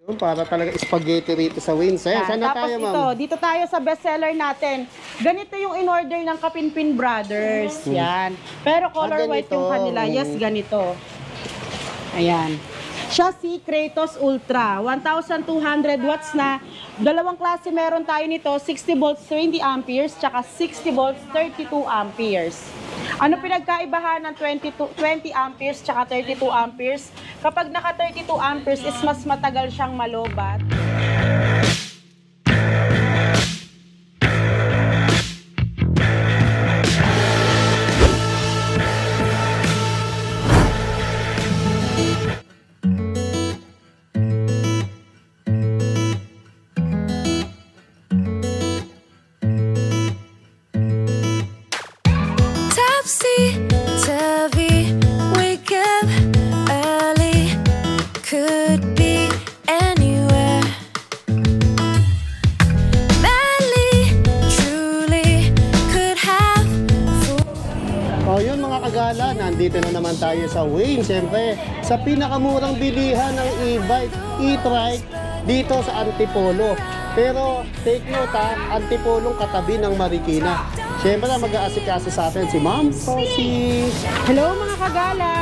Para talaga spaghetti rito sa Wins. Ayan, saan na Tapos tayo, ito, ma'am? dito tayo sa bestseller natin. Ganito yung in-order ng Kapinpin Brothers. Yan. Pero color white ganito. yung kanila. Yes, ganito. Ayan. Siya si Kratos Ultra. 1,200 watts na. Dalawang klase meron tayo nito. 60 volts 20 amperes tsaka 60 volts 32 amperes. Ano pinagkaibahan ng 20 amperes tsaka 32 amperes? Kapag naka 32 amperes is mas matagal siyang malobat. Topsy-turvy, wake up early, could be anywhere. Badly, truly, could have. O yun mga kagala, nandito na naman tayo sa Wayne. Siyempre, sa pinakamurang bilihan ng e-bike, e-trike dito sa Antipolo. Pero take note ha, Antipolong katabi ng Marikina. Siyempre na mag-aasikaso sa atin si Ma'am Sosie. Hello mga kagala!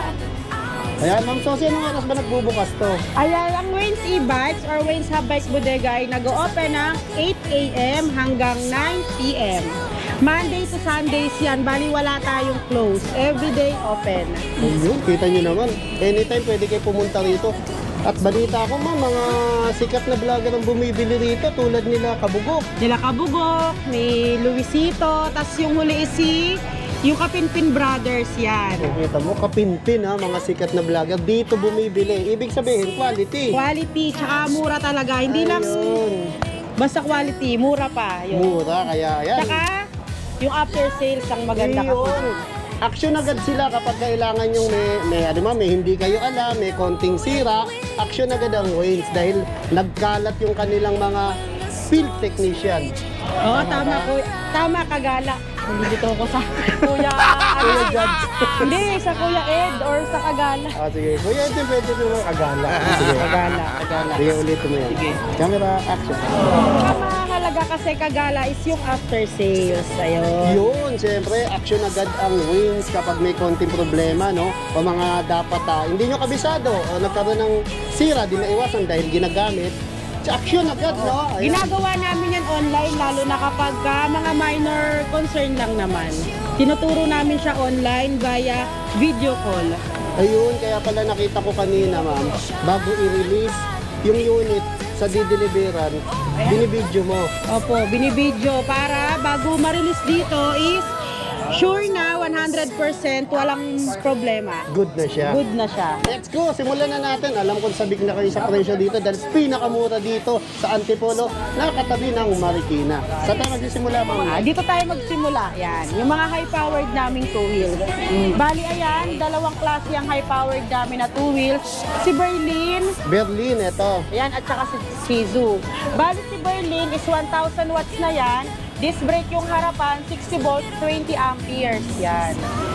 Ayan, Ma'am Sosie, anong oras ba nagbubukas to? Ayan, ang Wayne's e-bikes or Wayne's Hub Bikes Bodega ay nag-open ng 8 a.m. hanggang 9 p.m. Monday to Sundays yan, bali wala tayong close. Everyday open. Ayun, kita nyo naman. Anytime pwede kayo pumunta rito. At balita ko ma'am, mga sikat na vlogger ang bumibili rito tulad nila Kabugok. Nila Kabugok, ni Luisito, tas yung huli is yung Kapinpin Brothers yan. Kita mo, Kapinpin ha, mga sikat na vlogger dito bumibili. Ibig sabihin, quality. Quality, tsaka mura talaga. Hindi lang Ayun. basta quality, mura pa. Yun. Mura, kaya ayan. Tsaka yung after sales ang maganda kasi. Ayun. Action agad sila kapag kailangan yung may hindi kayo alam, may konting sira. Action agad ang Waynes dahil nagkalat yung kanilang mga field technician. Oo, tama ko. Tama kagala. Nandito ako sa Kuya Kuya Judge. Hindi, sa Kuya Ed or sa Kagala. Ah, sige. Kuya, ito pwede ito mga kagala. Sige. Kagala. Sige, ulit mo yan. Sige. Camera, action. Mahalaga kasi Kagala is yung after sales. Ayun. Yun, siyempre, action agad ang Waynes kapag may konting problema, no? O mga dapat, hindi nyo kabisado, o nagkaroon ng sira, di maiwasan dahil ginagamit. Action agad, no? Ayan. Ginagawa namin yan online, lalo na kapag mga minor concern lang naman. Tinuturo namin siya online via video call. Ayun, kaya pala nakita ko kanina, ma'am, bago i-release yung unit sa dideliveran, binibidyo mo. Opo, binibidyo para bago ma-release dito is sure na 100% walang problema. Good na siya. Good na siya. Let's go, simulan na natin. Alam ko sabik na kayo sa presyo dito dahil pinakamura dito sa Antipolo, nakatabi ng Marikina. Sa tayo magsisimula, ma'am? Dito tayo magsimula. Yan. Yung mga high-powered naming two wheels. Bali, ayan, dalawang klase ang high-powered namin na two wheels. Si Berlin, Berlin, ito. ayan, at saka si Shizu. Bali, si Berlin is 1,000 watts na yan. Disc brake yung harapan, 60 volts, 20 amperes. Yan.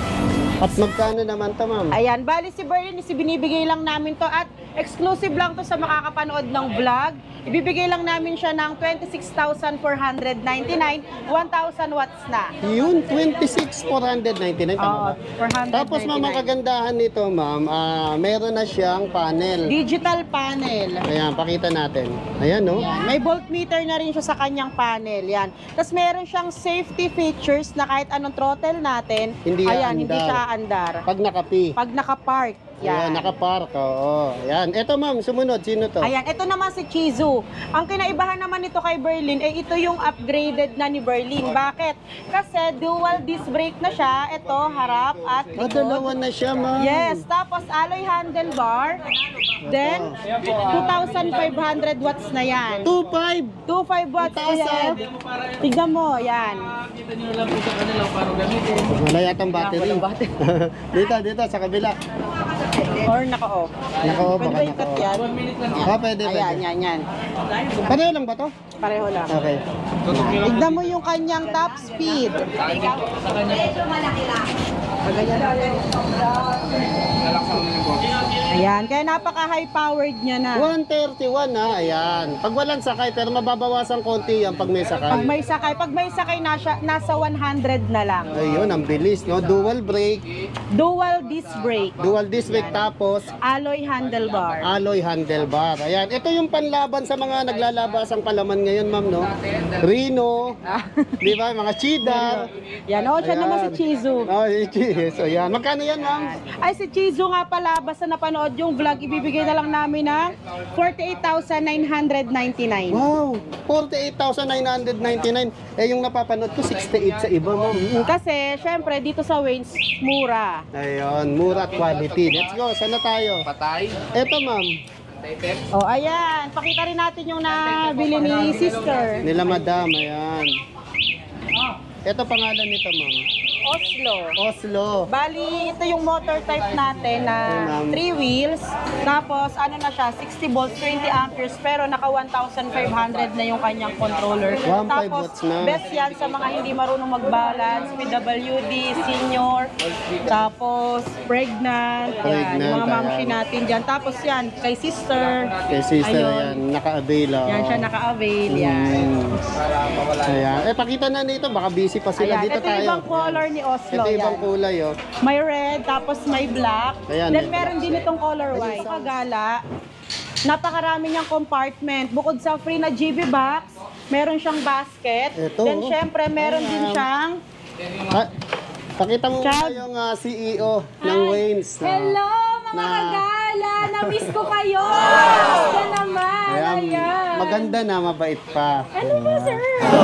At magkano naman to, ma'am? Ayan, bali si Berlin, binibigay lang namin to at exclusive lang to sa makakapanood ng vlog. Ibibigay lang namin siya ng 26,499, 1,000 watts na. Yun, 26,499. Oo, Tama ba? 499. Tapos, ma'am, ang kagandahan nito, ma'am, meron na siyang panel. Digital panel. Ayan, pakita natin. Ayan, no? Yan. May voltmeter na rin siya sa kanyang panel. Yan. Tapos meron siyang safety features na kahit anong throttle natin, Hindi ayan, hindi aandar. siya aandar. Pag nakapi. Pag nakapark, Ayan, yan. nakapark. Oo. Ayan. Ito, ma'am, sumunod. Sino to? Ayan, ito naman si Chizu. Ang kinaibahan naman nito kay Berlin, ito yung upgraded na ni Berlin. Bakit? Kasi dual disc brake na siya. Ito, harap at likod. Dalawa na siya, ma'am. Yes, tapos alloy handlebar. Then, 2,500 watts na yan. 2.5. 2,500 watts na yan. Tignan mo, yan. Wala yatang battery. Walang battery. dito, sa kabila. Or naka-off. Naka-off, Pwede baka ba yung cut yan? Pwede. Ayan, yan. Pareho lang ba to? Pareho lang. Okay. Tignan mo yung kanyang top speed. Ayan, kaya napaka-high powered niya na. 131 na, ayan. Pag walang sakay, pero mababawasan konti yan pag may sakay. Pag may sakay nasa 100 na lang. Ayun, ang bilis, no? Dual brake, Dual disc brake, dual disc brake, tapos alloy handlebar. alloy handlebar. Ayan, ito yung panlaban sa mga naglalabasang palaman ngayon, ma'am, no? Rino, di ba? Mga cheddar. Yan, siya naman si Chizu. Oh, cheese. Ayan. Magkano yan, ma'am? Ay, si Chizu nga pala, basta napanood yung vlog, ibibigay na lang namin ng 48,999. Wow, 48,999. Eh, yung napapanood ko, 68 sa iba, ma'am. Kasi, syempre, dito sa Waynes, mura. Ayun, mura at quality. Let's go, saan na tayo? Patay. Eto, ma'am. Ayan. Pakita rin natin yung nabili ni sister. Nila madam, ayan. Ito pangalan nito, ma'am. Oslo. Oslo. Bali, ito yung motor type natin na 3 wheels. Tapos, ano na siya, 60 volts, 20 amperes, pero naka 1,500 na yung kanyang controller. 1,500 Tapos, watts na. best yan sa mga hindi marunong mag-balance, PWD, senior, tapos pregnant, yan, yung mga Pregnant, mamshi ayan. natin dyan. Tapos yan, kay sister. Kay sister, Ayun. ayan. Naka-avail, oh. Yan siya naka-avail, yan. Ayan. Eh, pakita na nito. Baka busy pa sila. Ayan, Dito ito tayo. ibang color ni Oslo. Ito ibang yan. kulay, oh. May red, tapos may black. Ayan, Then may meron din itong color white. Kagala, napakarami niyang compartment. Bukod sa free na GB box, meron siyang basket. Ito, Then oh. syempre meron din siyang Ah, pakita mo Chad. muna yung CEO ng Waynes. no? Hello mga Na- kagala! Na-miss ko kayo! Basta naman! Ayan, Ayan! maganda na, mabait pa. Ano ba, sir?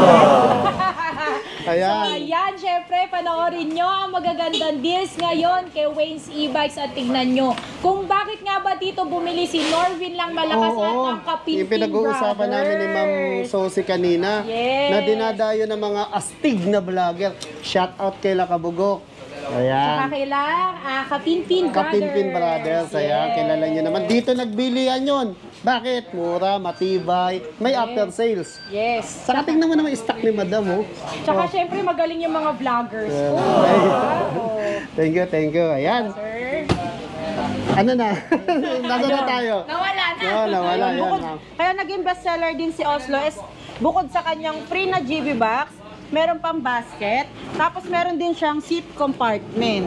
Ayan. Ayan, syempre, panoorin nyo ang magagandang deals ngayon kay Wayne's E-Bikes at tignan nyo kung bakit nga ba dito bumili si Norvin lang malakas at ang Yung Kapinpin pinag-uusapan namin ni Ma'am Brothers. Sosi kanina Yes. na dinadayo ng mga astig na vlogger. Shout out kay Lakabugok. Saka Ayan. kailang Kapinpin Brothers. Kapinpin Brothers. Ayan, Yes. kilala nyo naman. Dito nagbilihan yun. Bakit? Mura, matibay, may after sales. Yes. Saka tingnan mo naman yung stock ni Madam, oh. Tsaka syempre magaling yung mga vloggers. Ayan. Oh, Thank you, thank you. Ayan. sir. Ano na? Nasa na tayo? Nawala na. No, nawala yan, bukod, ma'am. kaya naging bestseller din si Oslo is bukod sa kanyang free na GB box, meron pang basket, tapos meron din siyang seat compartment.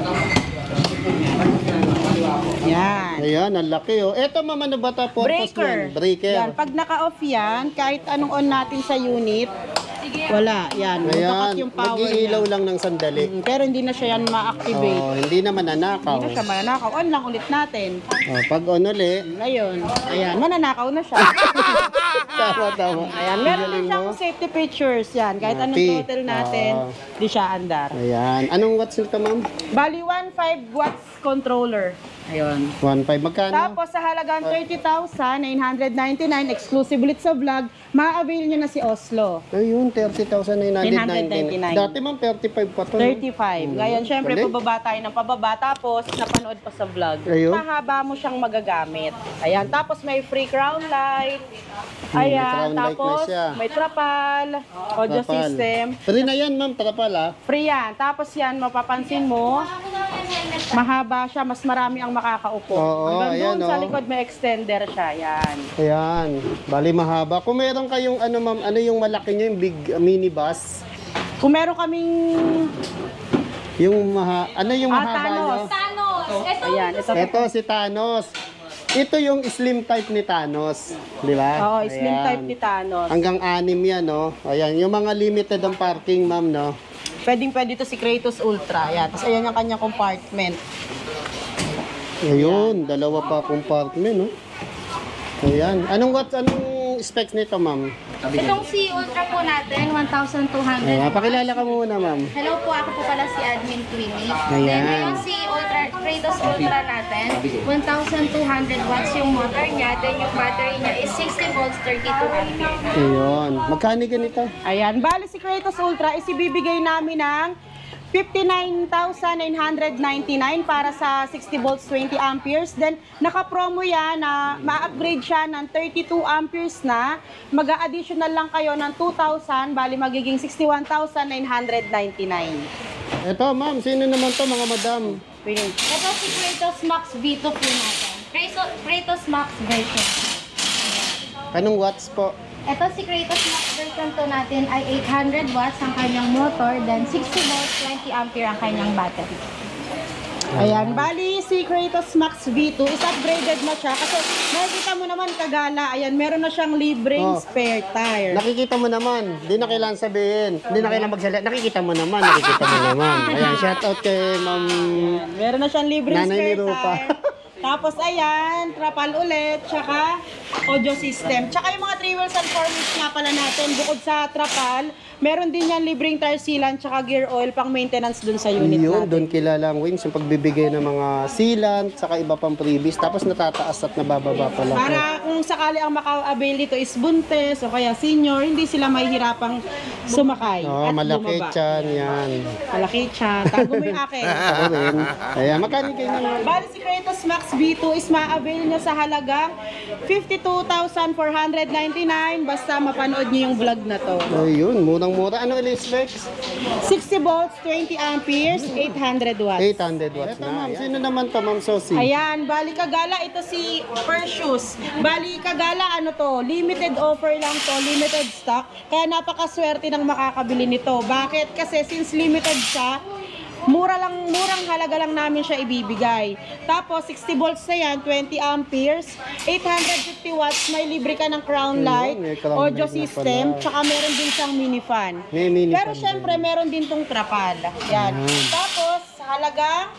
Yan. Ayan, ang laki, oh. Eto, ma'am, ano ba ito? Purpose Breaker. yan? Breaker. Yan, pag naka-off yan, kahit anong on natin sa unit, wala. Yan, Ayan, magkakat yung power mag-iilaw niya. lang ng sandali. Pero hindi na siya yan ma-activate. Oh, hindi naman nanakaw. Hindi na siya mananakaw. On lang ulit natin. Oh, pag on uli, Ngayon, ayan, mananakaw na siya. tama, tama. Ayan, meron Galing din siyang mo. safety features yan. Kahit anong Happy. total natin, Oo. di siya andar. Ayan. Anong watts nito, ma'am? Bali, 1.5 watts controller. Ayun. 1.5. Magkano? Tapos sa halagang 30,999 exclusive ulit sa vlog, ma-avail nyo na si Oslo. Ayun, 30,999. 999. Dati, ma'am, 35 pa to. no? 35. Ngayon, syempre, Galing. pababa tayo ng pababa. Tapos, napanood pa sa vlog. Ayun. Mahaba mo siyang magagamit. Ayan. Tapos, may free crown light. may Ayan. crown light na Tapos, siya. may trapal. Audio Trapal. system. Free na yan, ma'am. Trapal, ah. Free yan. Tapos yan, mapapansin mo, mahaba siya, mas marami ang makakaupo. Oo, Hanggang ayan, doon sa oh. likod may extender siya. Yan. Ayan. Bali, mahaba. Kung meron kayong, ano, ma'am, ano yung malaki nyo, yung big minibus? Kung meron kaming, Yung ano yung mahaba Thanos. nyo? Thanos! Ito, ayan, ito. Ito si Thanos. Ito yung slim type ni Thanos. Di ba? Oo, slim Ayan. type ni Thanos. Hanggang 6 yan, no? Ayan, yung mga limited ang parking, ma'am, no? Pwedeng-pwede to si Kratos Ultra. Yan. Tapos ayan yung kanyang compartment. Ayun, dalawa pa compartment, no? Ayan. Anong specs nito, ma'am? Itong si Ultra po natin, 1,200. Ayan, pakilala ka muna, ma'am. Hello po, ako po pala si Admin Queenie. Ayan. Then yung si Ultra, Kratos Ultra natin, 1,200 watts yung motor niya. Then yung battery niya is 60 volts, 32 ampere. Ayun. Magkano ganito? Ayan. Bali si Kratos Ultra is ibibigay namin ng 59,999 para sa 60 volts 20 amperes. Then naka-promo yan na ma-upgrade siya ng 32 amperes na. Mag-a-additional lang kayo ng 2,000, bali magiging 61,999. Ito, ma'am. Sino naman to, mga madam? Pwede. Ito si Kratos Max V2 po natin. Kratos Max version. Anong watts po? Ito si Kratos Max version 2 natin ay 800 watts ang kanyang motor, then 60 volts, 20 ampere ang kanyang battery. Ayan, bali si Kratos Max V2 is upgraded na siya kasi nakikita mo naman kagala, ayan, meron na siyang libreng Oh. spare tire. Nakikita mo naman. Di na kailangan sabihin. Di na kailangan magsalita. Nakikita mo naman. Nakikita mo naman. Ayan, shout out kay Ma'am. Meron na siyang libreng Nanay ni spare Rupa. tire. Tapos ayan, trapal ulit, tsaka audio system. Tsaka yung mga 3 wheels and 4 wheels nga pala natin, bukod sa trapal, meron din yan libreng tire sealant, tsaka gear oil pang maintenance dun sa unit Yun, natin. doon kilala ang Wings, yung pagbibigay ng mga sealant, saka iba pang freebies, tapos natataas at nabababa pa lang. Para kung sakali ang maka-avail dito is buntes o kaya senior, hindi sila mahihirapang sumakay Oh, at malaki bumaba. tiyan, yan. Malaki siya. Tago mo yung akin. Ako rin. Ayan, magkano kayo naman? Bali si Kratos Max V2 is ma-avail nyo sa halagang 52,499 basta mapanood nyo yung vlog na to. Ayun, murang-mura. Ano ulit specs? 60 volts, 20 amperes, 800 watts. 800 watts na. Ma'am, sino naman to, Ma'am Sosi? Ayan, bali kagala, ito si Perseus. Bali kagala, ano to, limited offer lang to, limited stock. Kaya napakaswerte ng makakabili nito. Bakit? Kasi since limited siya, murang halaga lang namin siya ibibigay. Tapos 60 volts na yan, 20 amperes, 850 watts, may libre ka ng crown light, may crown audio light na system, pala. tsaka meron din siyang mini fan. May mini Pero fan syempre, meron din tong trapal. Yan. Tapos, sa halagang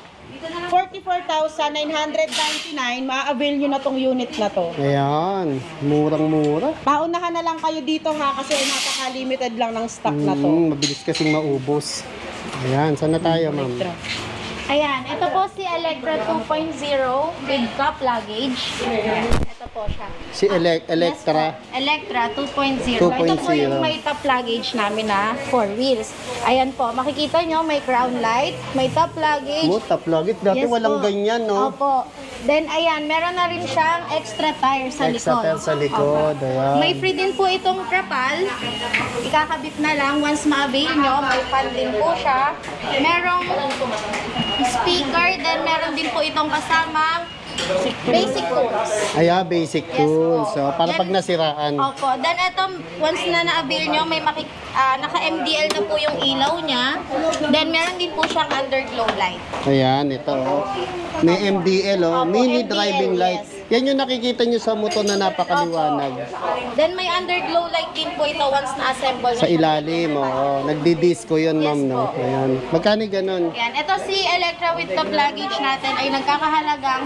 44,999, ma-avail nyo na tong unit na to. Ayan, murang-mura. Paunahan na lang kayo dito ha, kasi napaka-limited lang ng stock na to. Mabilis kasing maubos. Ayan, saan na tayo, Ma'am? Ayan, ito po si Electra 2.0 with cup luggage. Ito po siya. Si Electra. Yes po, Electra 2.0. Ito po 2.0. yung may top luggage namin na 4 wheels. Ayan po, makikita nyo may crown light, may top luggage. Mo, taplagit. Dati Yes walang po. ganyan, no? Opo. Then ayan, meron na rin siyang extra tire sa Extra likod. tire sa likod, Opo. ayan. May free din po itong trapal. Ikakabit na lang once ma-avail nyo. May fan din po siya. Merong speaker, then meron din po itong kasama basic tools. Ayan, basic Yes tools. po. So, para Then- pag nasiraan. Opo. Then ito, once na na-avail nyo, may naka-MDL na po yung ilaw niya. Then meron din po siyang underglow light. Ayan, ito. Oh. May MDL, oh. Opo, Mini MDL, driving light. yes. Yan yung nakikita nyo sa motor na napakaliwanag. Then may underglow light din po ito once na-assemble Sa na siya. ilalim, oh. Nagdi-disco yun, Yes ma'am, no? po. Ayan. Magkano ganun? Yan. Ito si Electra with top luggage natin ay nagkakahalagang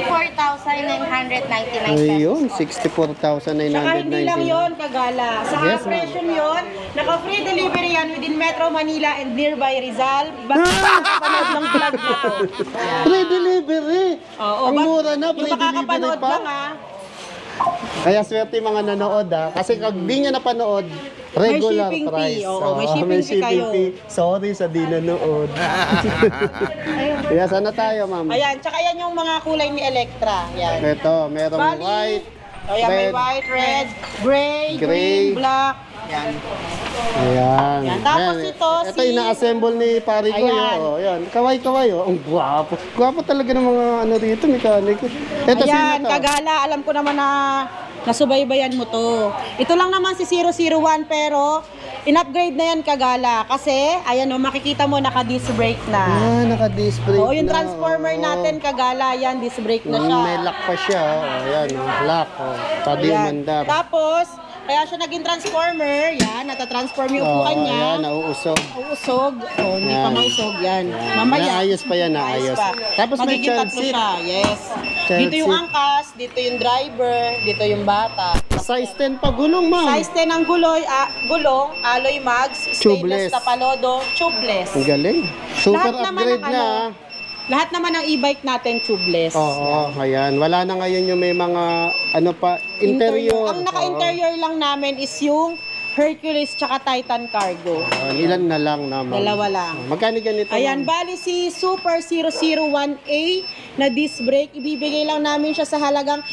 64,999 pesos. Ayun, po. 64,999. Saka hindi lang yon kagala. Sa Yes, presyo yon, naka-free delivery yan within Metro Manila and nearby Rizal. Basta makakapanood ng vlog na to. Free delivery! Oo, Ang bak- mura na, yung free delivery makakapanood pa. lang ha. Kaya swerte yung mga nanood, ha? Kasi kung di nyo napanood, regular shipping fee. price. Oo, may shipping fee kayo. Sorry sa di nanood. Kaya sana tayo, ma'am. Ayan, tsaka yan yung mga kulay ni Electra. Yan. Ito, merong Bali. white, Ayan, may red. white, red, gray, Gray. green, black. Yan. Ayan. Yan. Tapos Ayan. ito, Ito si- ina-assemble ni pare ko. Ayan. Oh, ayan. Kaway-kaway, oh. Ang gwapo. Gwapo talaga ng mga ano dito, mekaniko. Ito, Ayan, sino to? kagala, alam ko naman na nasubaybayan mo to. Ito lang naman si 001 pero in-upgrade na yan kagala kasi ayan o, makikita mo naka-disc brake na. Ah, naka-display Oo, yung na. transformer Oo. natin kagala yan, disc brake na siya. May lock pa siya. Oh, ayan, oh. Lock. Oh. Pwede Ayan. mandar. Tapos, kaya siya naging transformer, yan, natatransform yung upuan niya. Ayan, nauusog. Uusog. Oh, hindi pa Yan. mausog yan. Mamaya. Naayos pa yan, naayos. pa. Tapos may Magiging child tatlo seat. siya, yes. Child Dito yung seat. angkas, dito yung driver, dito yung bata. Size 10 pa, gulong, ma'am. Size 10 ang gulong, alloy mags, Tubeless. stainless tapalodo, tubeless. Ang galing. Super Lahat naman upgrade ng na. ano, lahat naman ng e-bike natin tubeless. Oo, ayan. Wala na ngayon yung may mga, ano pa, interior. Ang naka-interior lang namin is yung Hercules tsaka Titan Cargo. Oo, ilan na lang naman. Dalawa lang. Magkano ganito? Ayan, ma'am? bali si Super 001A na disc brake, ibibigay lang namin siya sa halagang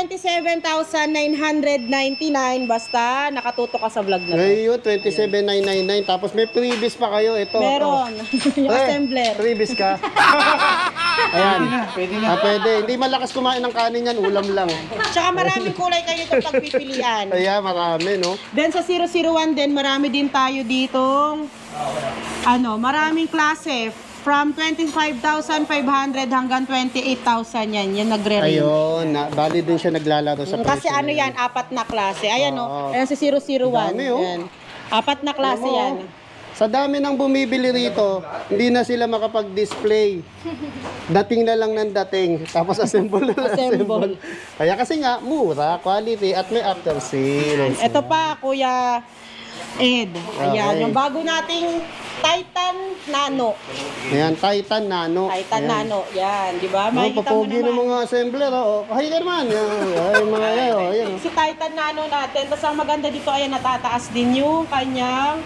27,999 basta nakatuto ka sa vlog na to. Ngayon, 27,999. Tapos may freebies pa kayo. Ito. Meron. Yung Oh. assembler. Freebies ka. Ayan. Pwede. Hindi malakas kumain ng kanin yan, ulam lang. Tsaka maraming kulay kayo itong pagpipilian. Ayan, marami, no? Then sa 001 din, marami din tayo ditong maraming klase. From 25,500 hanggang 28,000 yan. Yan nagre-range. Ayun, bali din siya naglalaro sa Kasi presyo ano niya. yan, apat na klase. Ayan Oo. Ayan si 001. Dami, oh. Ayan. Apat na klase Alam mo, yan. Sa dami ng bumibili rito, hindi na sila makapag-display. Dating na lang ng dating. Tapos assemble na lang assemble. Kaya kasi nga, mura, quality, at may after sales. Ito pa, Kuya Ed. Ayan, Okay. yung bago nating Titan Nano. Ayan, Titan Nano. Titan Ayan. Nano. Yan, di ba? Oh, Makikita mo papogi ng naman. mga assembler, oh. Ay, ka naman. Ay, mga yan, oh. Ayan, oh. Si Titan Nano natin. Tapos ang maganda dito, ayan, natataas din yung kanyang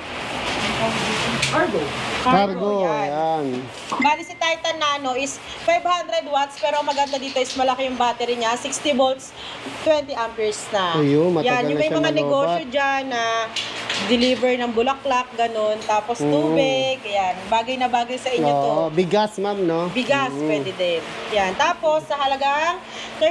Cargo, Yan. ayan. Bali si Titan Nano is 500 watts pero maganda dito is malaki yung battery niya, 60 volts, 20 amperes na. Ayun, matagal Yan, yung na may siya mga malobat. negosyo dyan na deliver ng bulaklak, ganun. Tapos tubig, yan. Bagay na bagay sa inyo to. Oh, bigas, ma'am, no? Bigas, pwede din. Yan. Tapos, sa halagang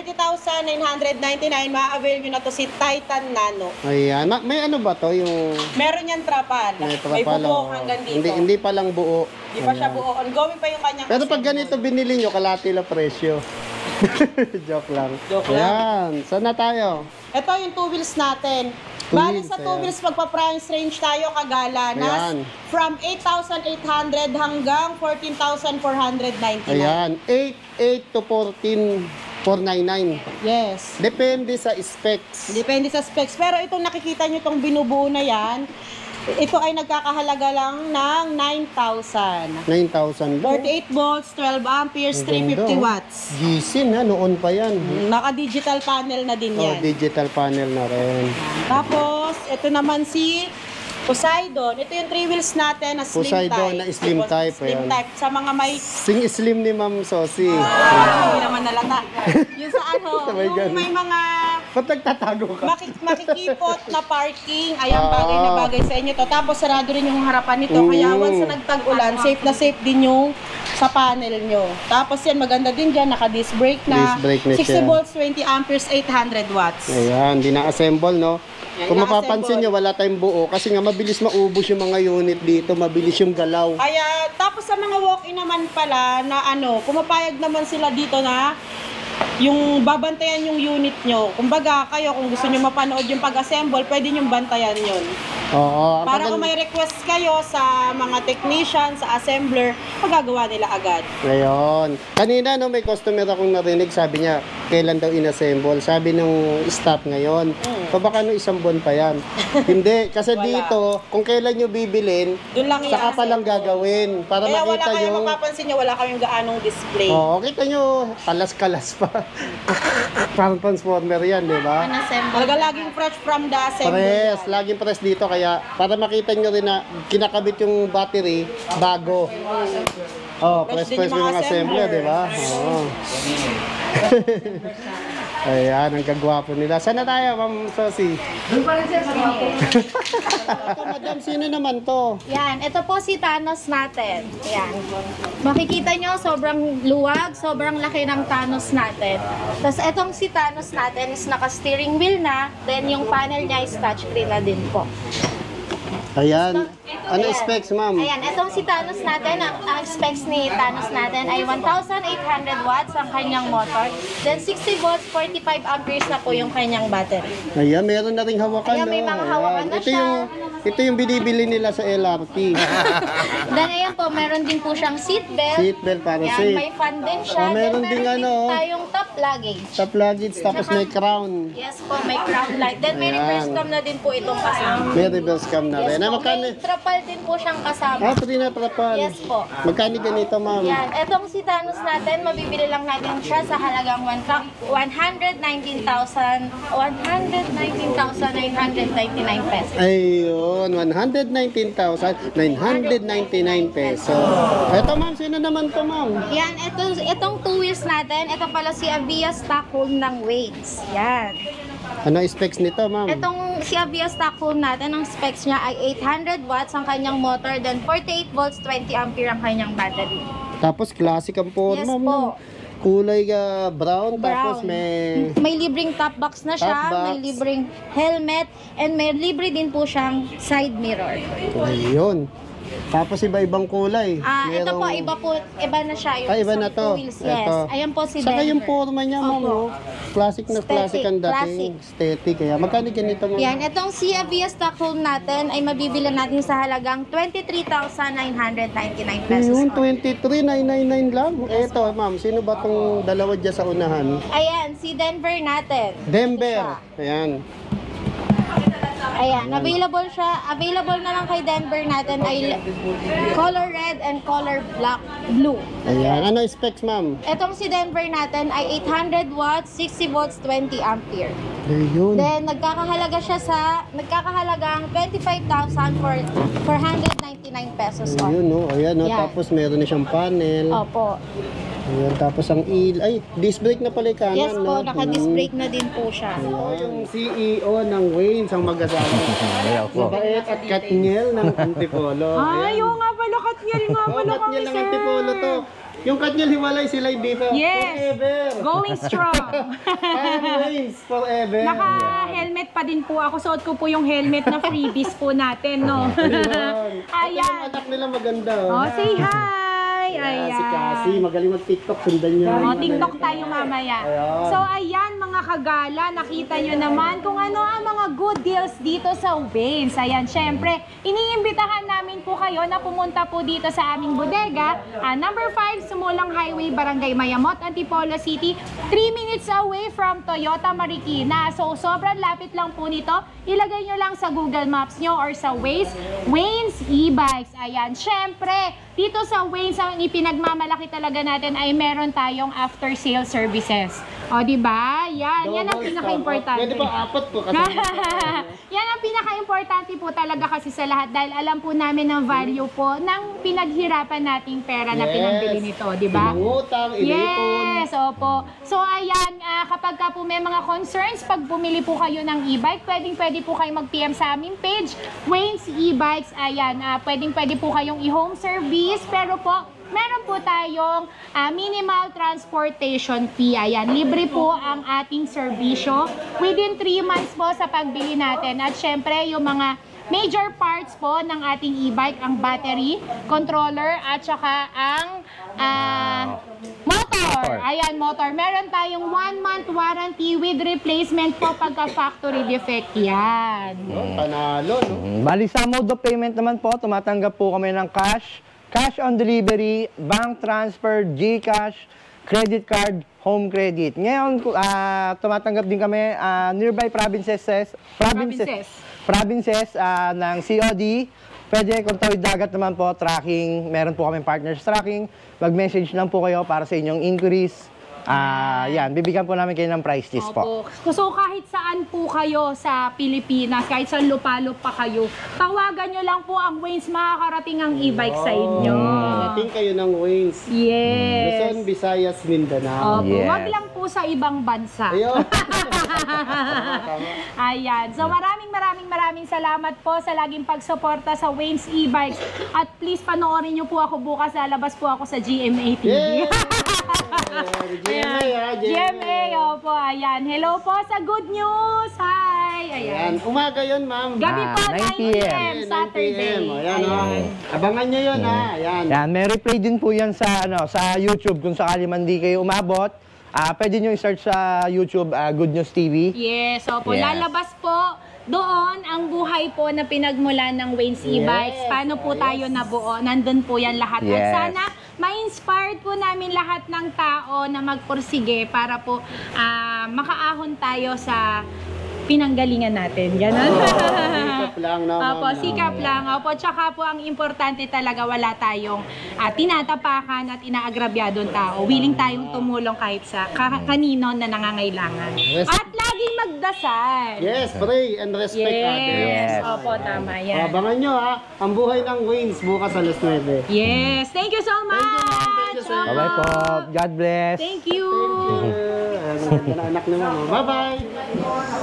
30,999, ma-avail nyo na to si Titan Nano. Ayan. May ano ba to? Yung... Meron yan trapal. May May trapal, bubong oh. hanggang dito. Hindi pa lang buo. Di pa siya buo. Ongoing pa yung kanyang Pero pag assembly. ganito binili nyo, kalati lang presyo. Joke lang. Joke lang. Ayan. Saan na tayo? Ito yung two wheels natin. Two Bali wheels, sa two ayan. wheels, magpa-price range tayo kagala. Ayan. From 8,800 hanggang 14,499. Ayan. 8 to 14,499. Yes. Depende sa specs. Depende sa specs. Pero itong nakikita nyo itong binubuo na yan, ito ay nagkakahalaga lang ng 9,000. 9,000. 48 volts, 12 amperes, 350 watts. Gisin, ha? Noon pa yan. Naka-digital panel na din Oh, yan. digital panel na rin. Tapos, ito naman si Poseidon. Ito yung three wheels natin na slim Poseidon type. na slim type, Slim ayan. type. Sa mga may... Sing slim ni Ma'am Sosi. Hindi naman nalata. Yung sa ano, Sabay yung ganun. may mga Ba't nagtatago ka? makikipot na parking. Ayan, Ah. bagay na bagay sa inyo to. Tapos, sarado rin yung harapan nito. Kaya once na nagtag-ulan, safe na safe din yung sa panel nyo. Tapos yan, maganda din dyan. Naka-disc brake na. Disc brake na 60 siya. volts, 20 amperes, 800 watts. Ayan, di na-assemble, no? Yan, Kung na-assemble. mapapansin nyo, wala tayong buo kasi nga mabilis maubos yung mga unit dito, mabilis yung galaw. Kaya, tapos sa mga walk-in naman pala na pumapayag naman sila dito na yung babantayan yung unit nyo. Kumbaga, kayo, kung gusto nyo mapanood yung pag-assemble, pwede nyo bantayan yun. Oo. Para kung may request kayo sa mga technician, sa assembler, magagawa nila agad. Ngayon. Kanina, no, may customer akong narinig, sabi niya, kailan daw inassemble? Sabi ng staff ngayon, baka no isang buwan pa yan. Hindi, kasi Wala. dito, kung kailan nyo bibilin, Doon lang saka pa lang gagawin. Para Kaya wala makita kayong yung... mapapansin nyo, wala kayong gaanong display. Oo, kita nyo, kalas-kalas pa. Parang transformer yan, di ba? Unassembled. Talaga laging fresh from the assembly. Press, laging press dito kaya para makita nyo rin na kinakabit yung battery bago. Oh, Press press din yung yung mga mga assembler, assembler. di ba? Oo. Ayan, ang kagwapo nila. Saan na tayo, Ma'am Sosi? Ito, madam, sino naman to? Yan, ito po si Thanos natin. Yan. Makikita nyo, sobrang luwag, sobrang laki ng Thanos natin. Tapos itong si Thanos natin is naka-steering wheel na, then yung panel niya is touchscreen na din po. Ayan. Ano Ayan. specs, ma'am? Ayan, itong si Thanos natin, ang specs ni Thanos natin ay 1,800 watts ang kanyang motor. Then 60 volts, 45 amperes na po yung kanyang battery. Ayan, meron na ring hawakan. Ayan, may no? mga hawakan na siya. Ito yung binibili nila sa LRT. Then ayan po, meron din po siyang seatbelt. Seatbelt para Ayan, safe. may fan din siya. Oh, meron Then ding ano. tayong top luggage. Top luggage, tapos may crown. Yes po, may crown light. Then may Ayan. reverse cam na din po itong kasama. May reverse cam na rin. Yes Ah, po, magkano? may trapal din po siyang kasama. Ah, free na trapal. Yes po. Magkano ganito, ma'am? Yan, etong si Thanos natin, mabibili lang natin siya sa halagang 119,999 pesos. Ayun, 119,999 peso. Ito, ma'am, sino naman to, ma'am? Yan, itong two wheels natin, ito pala si Avia Stockholm ng Waze. Yan. Ano specs nito, ma'am? Itong si Avia Stockholm natin, ang specs niya ay 800 watts ang kanyang motor, then 48 volts, 20 ampere ang kanyang battery. Tapos classic ang forma, Yes ma'am. po. no? Kulay brown, tapos Brown. may libreng top box na siya, Top box. may libreng helmet, and may libre din po siyang side mirror. ayun. Tapos iba-ibang kulay. Ito po, Merong- iba na siya. Yung iba isang na to. wheels, yes. Ito. Ayan po si Saka yung Denver. forma niya, ma'am, Opo. no? Classic na classic ang dating. Classic. Aesthetic. Kaya magkano ganito, ma'am? Yan, itong Sea Via Stockholm natin ay mabibili natin sa halagang 23,999 pesos. Yun, only. 23,999 lang. Eto, ma'am, sino ba tong dalawa dyan sa unahan? Ayan, si Denver natin. Denver. Ayan. Ayan, available siya. Available na lang kay Denver natin ay color red and color black blue. Ayan. Ano specs, ma'am? Itong si Denver natin ay 800 watts, 60 volts, 20 ampere. Ayun. Then, nagkakahalagang 25,499 pesos on. Ayun, no. Ayan, no. Yan. Tapos meron na siyang panel. Opo. Ayan, tapos ang ay, disc brake na pala yung kanan, Yes po, no? naka-disc brake na din po siya. Ayan. Yung CEO ng Waynes, ang mag-asawa. Ayaw po. Mabait at katngel ng Antipolo. Ay, oo nga pala, Katniel nga Oh, pala katngel kami, ng sir. Antipolo to. Yung katngel hiwalay sila dito. Yes. Forever. Going strong. Ang Waynes, forever. Naka-helmet pa din po ako. Suot ko po yung helmet na freebies po natin, no? Ayun. At yung Ayan. anak nila maganda. Oh, say hi! Ayan. Si Ayan. Cassie, magaling mag-TikTok. Sundan niyo. O, TikTok tayo mamaya. Ayan. So, ayan mga kagala, nakita nyo naman kung ano ang mga good deals dito sa Waynes. Ayan, syempre, iniimbitahan namin po kayo na pumunta po dito sa aming bodega. Number 5, Sumulang Highway, Barangay Mayamot, Antipolo City. 3 minutes away from Toyota Marikina. So, sobrang lapit lang po nito. Ilagay nyo lang sa Google Maps nyo or sa Waze, Waynes e-bikes. Ayan, syempre, dito sa Waynes, ang ipinagmamalaki talaga natin ay meron tayong after sale services. O, di ba? Yan ang Double pinaka-importante. Pwede ba apat po? Kasi Yan ang pinaka-importante po talaga kasi sa lahat dahil alam po namin ang value po ng pinaghirapan nating pera na Yes. pinambili nito, di ba? Pinangutang, inipon. Yes, opo. So ayan, kapag ka po may mga concerns, pag bumili po kayo ng e-bike, pwede po kayo mag-PM sa aming page, Waynes e-bikes. Ayan, pwede po kayong i-home service, pero po, meron po tayong minimal transportation fee. Ayan, libre po ang ating serbisyo within 3 months po sa pagbili natin. At syempre, yung mga major parts po ng ating e-bike, ang battery, controller, at saka ang motor. Ayan, motor. Meron tayong 1-month warranty with replacement po pagka factory defect yan. Panalo, no? Bali sa mode of payment naman po, tumatanggap po kami ng cash, cash on delivery, bank transfer, GCash, credit card, home credit. Ngayon, tumatanggap din kami nearby provinces ng COD. Pwede kung tawid dagat naman po, tracking. Meron po kami partners tracking. Mag-message lang po kayo para sa inyong inquiries. Yan, bibigyan po namin kayo ng price list po. Opo. So kahit saan po kayo sa Pilipinas, kahit saan lupalop pa kayo, tawagan nyo lang po ang Waynes, makakarating ang e-bike sa inyo. Dating kayo ng Waynes. Yes. Luzon, Visayas, Mindanao. Opo. Yes. Wag lang po sa ibang bansa. Ayun. Ayan. So maraming salamat po sa laging pagsuporta sa Waynes e-bikes. At please panoorin nyo po ako bukas. Lalabas po ako sa GMA TV. GMA, GMA, opo. Ayan. Hello po sa Good News. Hi. Ayan. Ayan. Umaga yun, ma'am. Gabi po, 9 9 p.m. Saturday. Ayan, abangan nyo yun, ha. Ayan. Yan, may replay din po yan sa YouTube kung sakali man di kayo umabot. Pwede nyo i-search sa YouTube, Good News TV. Yes, opo. Yes. Lalabas po doon ang buhay po na pinagmulan ng Waynes e-bikes. Paano po tayo nabuo? Nandun po yan lahat. At Yes. sana ma-inspired po namin lahat ng tao na magpursige para po makaahon tayo sa pinanggalingan natin. Ganon. Sikap lang naman. Opo, sikap lang. Opo, tsaka po ang importante talaga wala tayong tinatapakan at inaagrabyadong tao. Willing tayong tumulong kahit sa kanino na nangangailangan. Yes. At laging magdasal. Yes, pray and respect others. Yes. Yes. Opo, tama yan. Abangan nyo, ha. Ang buhay ng Waynes bukas alas 9. Yes. Thank you so much. Thank you, sir. Opo. Bye-bye po. God bless. Thank you. Ayan, anak naman. Bye-bye.